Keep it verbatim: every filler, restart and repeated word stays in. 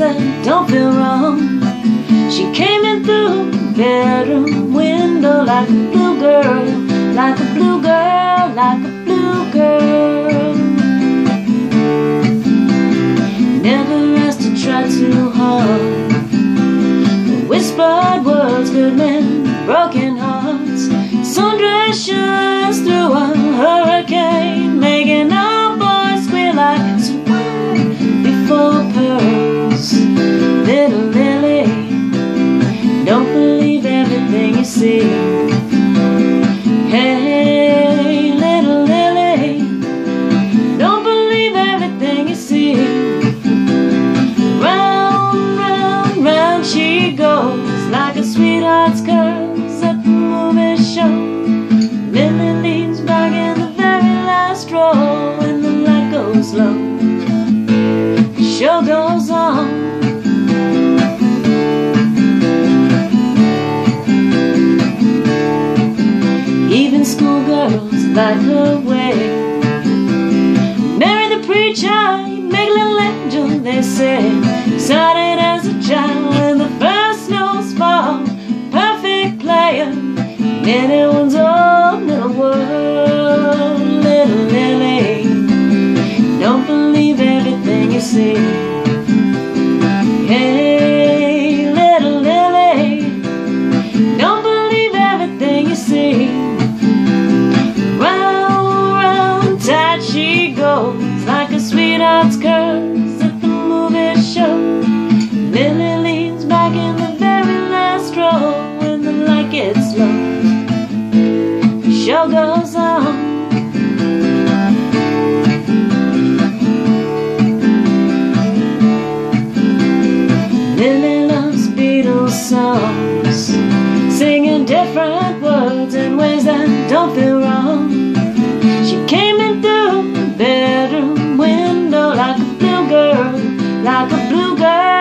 that don't feel wrong. She came in through the bedroom window like a blue girl, like a blue girl, like a blue girl. Never asked to try too hard. The whispered words could mend broken hearts. Sundress shines through a hurricane, making our boys squeal like swine before pearls. Little Lily, don't believe everything you see. Hey, little Lily, don't believe everything you see. Round, round, round she goes like a sweetheart's curves at the movie show. Lily leans back in the very last row when the light goes low. The show goes on. Even schoolgirls like her way. Marry the preacher, make a little angel, they say. Started as a child when the first snows fall. Perfect player in anyone's own little world. Little Lily, don't believe everything you see. Hey, little Lily, don't believe everything you see. She goes like a sweetheart's curves at the movie show. Lily leans back in the very last row when the light gets low. The show goes on. Lily loves Beatles songs, singing different words in ways that don't feel wrong. She came in through the bedroom window like a blue girl, like a blue girl.